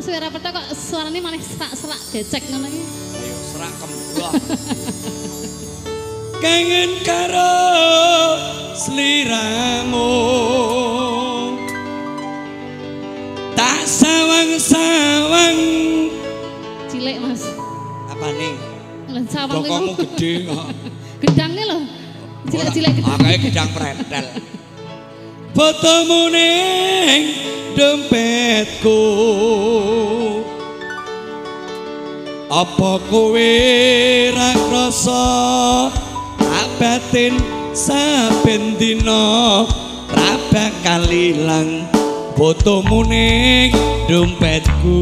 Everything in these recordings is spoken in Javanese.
suwe ra petok kok suarane malah serak-serak decek ngono iki. Ayo serak kembang. Kangen karo sliramu. Tak sawang-sawang. Cilik Mas. Apa nih? Lah sawang iku. Bokomu gede kok. Gedangnya lho. Cilik-cilik gedang. Makanya gedang pretel. Fotomu ning dompetku. Apa kowe ra krasa batin saben dina ra bakal ilang fotomu ning dompetku.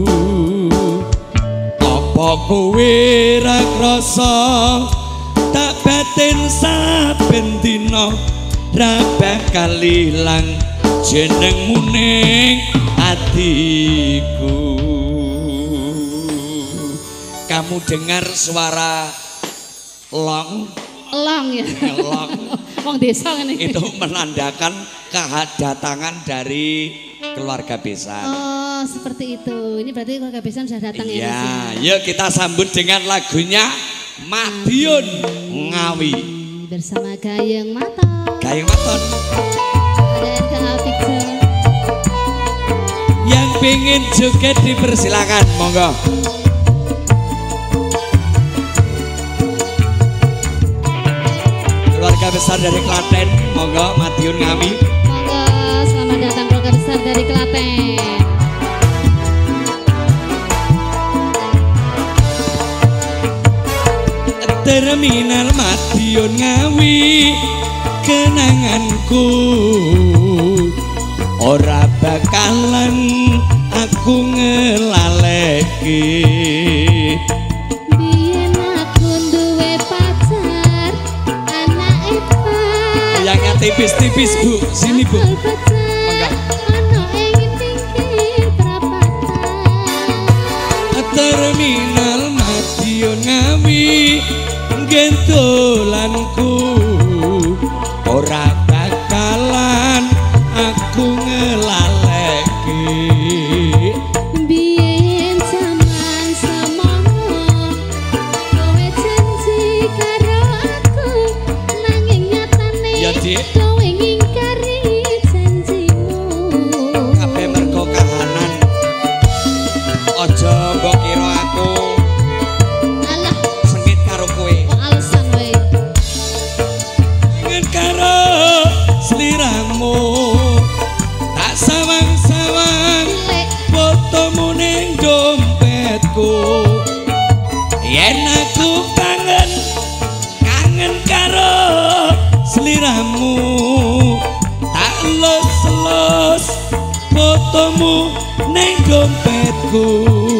Apa kowe ra krasa tak batin saben dina ra bakal ilang jenengmu ning atiku. Kamu dengar suara long ya. Long. Wong desa ngene iki. Itu menandakan kedatangan dari keluarga besan. Oh, seperti itu. Ini berarti keluarga besan sudah datang ya. Iya, yuk kita sambut dengan lagunya Madiun Ngawi bersama Gayeng Maton. Gayeng Maton. Ada RKA Picture. Yang pengen joget dipersilakan, monggo. Keluarga besar dari Klaten, monggo Madiun Ngawi. Monggo, selamat datang keluarga besar dari Klaten. Terminal Madiun Ngawi, kenanganku ora bakalan aku ngelaleki. Biyen aku duwe pacar, anake Pak. Yang tipis-tipis Bu, sini Bu. Enggak. Ono ing pinggir perapatan. Terminal Madiun Ngawi, gentolanku ora bakalan aku ngelaleki. Biyen zaman semono kowe janji karo aku, nanging nyatane Ya, Dik. kowe ngingkari janjimu. Kabeh mergo kahanan. Aja mbok kira aku Alah, sengit karo kowe. kok alasan wae. Kangen karo sliramu, tak sawang-sawang Lek fotomu ning dompetku. Yen aku kangen karo sliramu, tak los-los fotomu ning dompetku.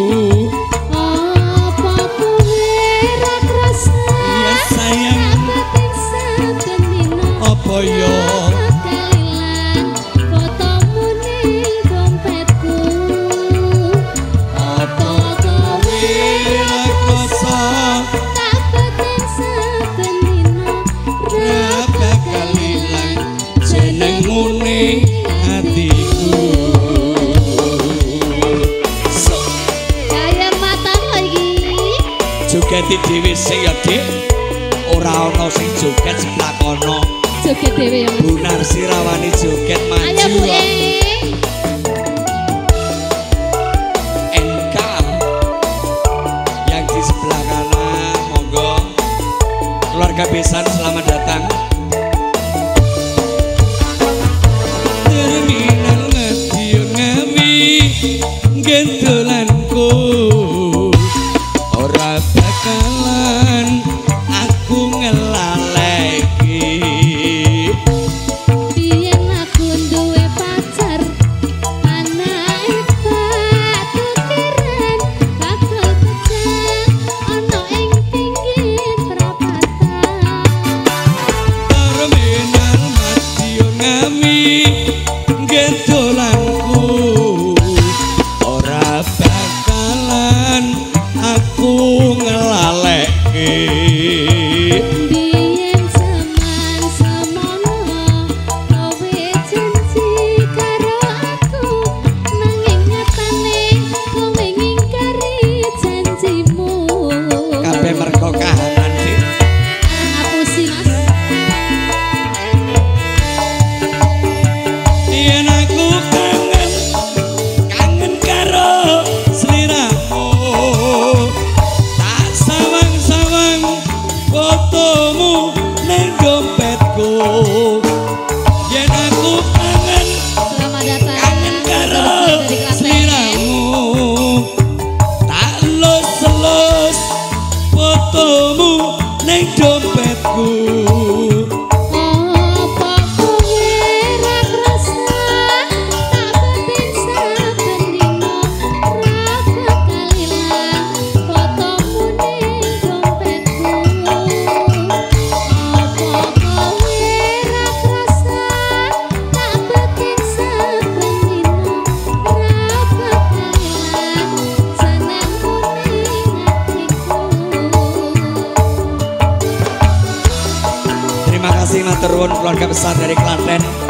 apa kowe ra krasa? Iya sayang, Batin saben dina. apa yo Kalilan fotomu ning dompetku. apa kowe ra krasa Tak batin saben dina. ra bakal ilang jenengmu ning atiku. So, Gayeng Maton lagi. jogeti dhewe sing ya Dik, ora ana sing joget sebelah kono. Joget dhewe ya Mas. Bu Narsi rawani joget Ayo maju Bu kok. NK yang di sebelah kanan, monggo. Keluarga besan selamat datang. Terminal Madiun Ngawi, gentolanku ora bakalan aku ngelaleki. Biyen aku duwe pacar, anake Pak tukeran, bakal pecah ono ing pinggir perapatan. yen aku kangen Selamat datang. kangen karo Dari Klaten. sliramu tak elus-elus fotomu ning dompetku. Apa kowe ra krasa tak penting saben dina ra bakal ilang fotomu ning dompetku. Apa kowe ra krasa tak penting saben dina ra bakal ilang senengmu ning atiku. Terima kasih matur nuwun keluarga besar dari Klaten.